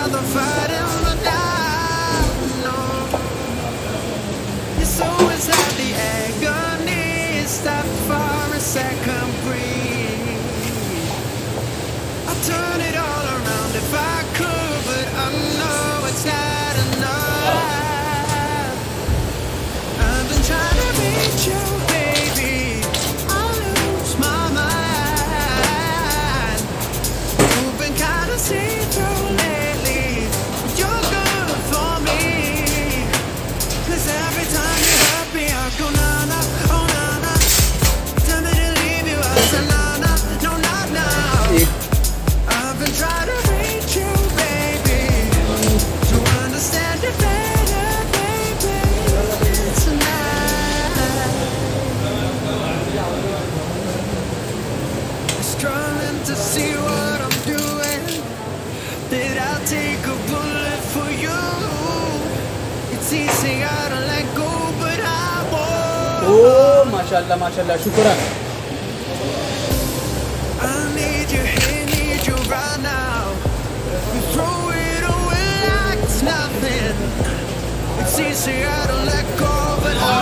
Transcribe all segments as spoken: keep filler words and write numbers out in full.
rather fight him, but now, no. Your soul is like the agony. Stop for a second, breathe. I'll turn it all around if I could, but I know it's not enough. I've been trying to reach you, baby. I lose my mind. You've been kind of see-through lately. You're good for me. 'Cause every time you hurt me, I go na-na, oh na-na. Tell me to leave you, I say na-na, no, not now. I've been trying to reach you, baby, to understand you better, baby, tonight. Struggling to see what I'm doing. That I'll take a bullet for you. It's easy, I don't let go, but I won't. Oh, mashallah, mashallah, shukran. I need you here, need you right now. We throw it away like it's nothing. It's easy, I don't let go, but I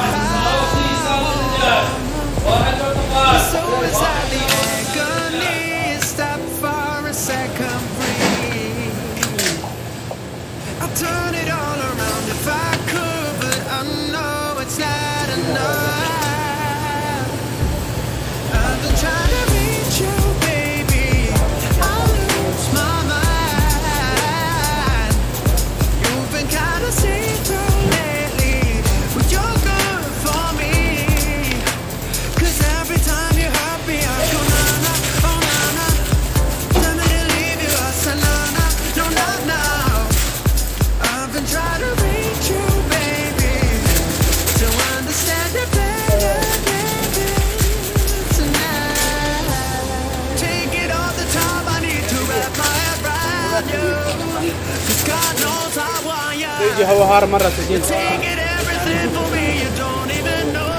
so is that the agony. Stop for a second, breathe. I'll turn it all around if I could, but I know it's not enough. I've been trying to reach you, baby. I lose my mind. You've been kind of see-through lately, but you're good for me. 'Cause every time you hurt me, I go na-na, oh na-na. Tell me to leave you, I say na-na, no, not now. I've been trying to reach you, baby, to understand it better, baby, tonight. Take it all the time, I need to wrap my head around you. 'Cause God knows I want you. يجي هو هار مرة سجين. Take it everything for me, you don't even know.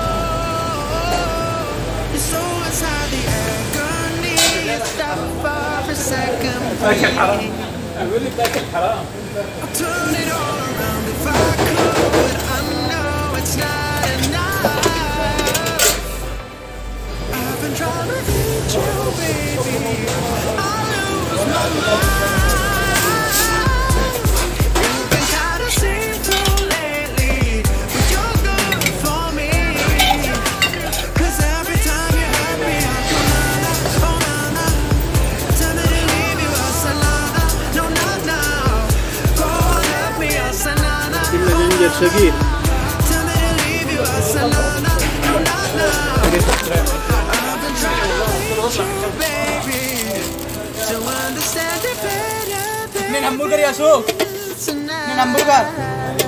Your soul inside the agony. Stop for a second, breathe. أقول لك ذاك الحرام. I'll turn it all around if I could, but I know it's not enough. I've been trying to reach you, baby. I lose my mind. You've been kind of see-through lately, but you're good for me. 'Cause every time you hurt me, I go na-na, oh na-na. Tell me to leave you, I say na-na, no, not now. Go on, hurt me, I say na-na, إلا جنجر شقيق. tell me to leave you, I say na-na, no, not now. I've been trying to reach you, baby, to understand it better, اثنين همبرجر يا سوق. baby, اثنين همبرجر. tonight.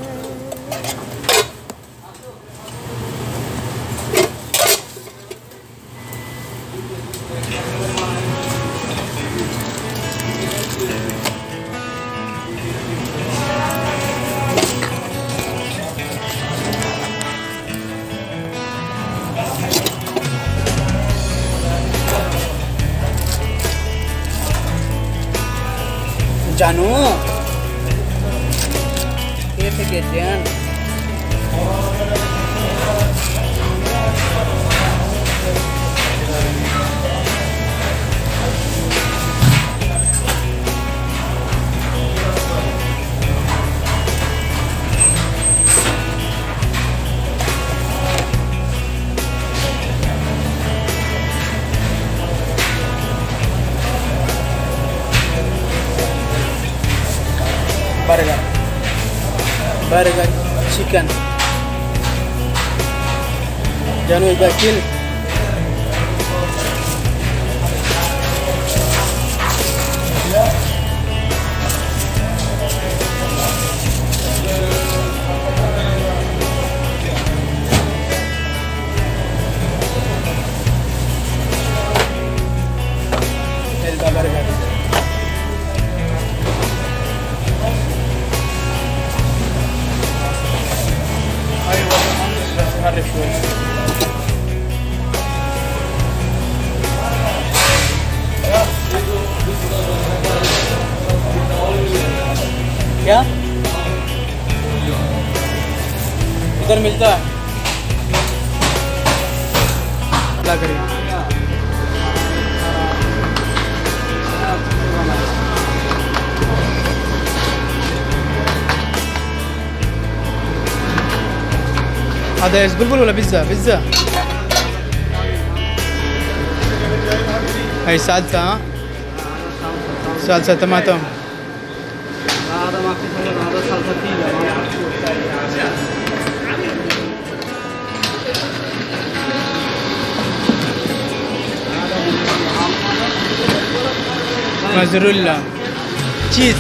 जानू كيفك يا جان؟ برجر برجر chicken जानू एक बार किल برجر حرف شوي उधर मिलता है। क्या करें? هذا ايش بلبل ولا بيتزا؟ بيتزا هاي صلصة ها؟ صلصة طماطم. هذا ما في صلصة، هذا صلصة تقيلة. موزاريلا تشيز.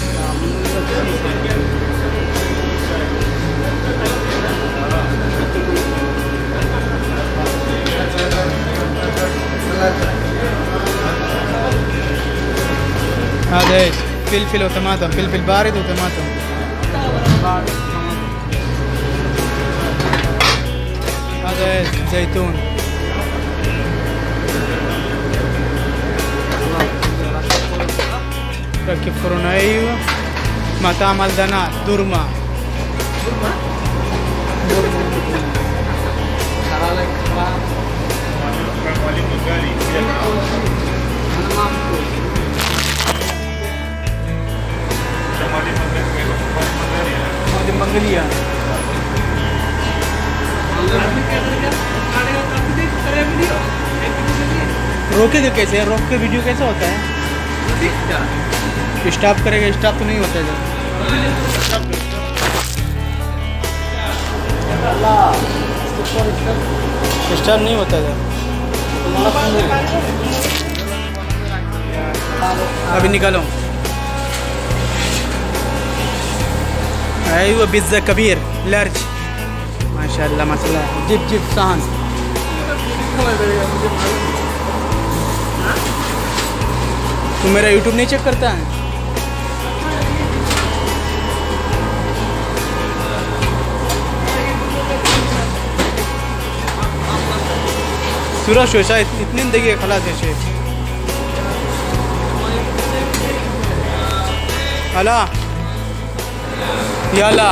هذا ايش؟ فلفل وطماطم، فلفل بارد وطماطم. هذا ايش؟ زيتون. ركب فرن. ايوه مطعم الدنات دورما. मंगलिया रोके तो कैसे रोक के वीडियो कैसे होता है? स्टॉप करेगा, स्टॉप तो नहीं होता है। स्टॉप नहीं होता है। अभी निकालो। ايوه بيتزا كبير لارج ما شاء الله ما شاء الله. جيب جيب صحن. तू मेरा यूट्यूब नहीं चेक करता है? सूरज शो शायद इतनी देखिए खलास है शेफ। अला يلا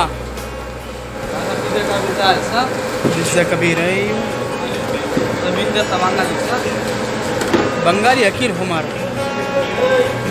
بيتزا كبيرة. ايوه بنغالي اكيد همار.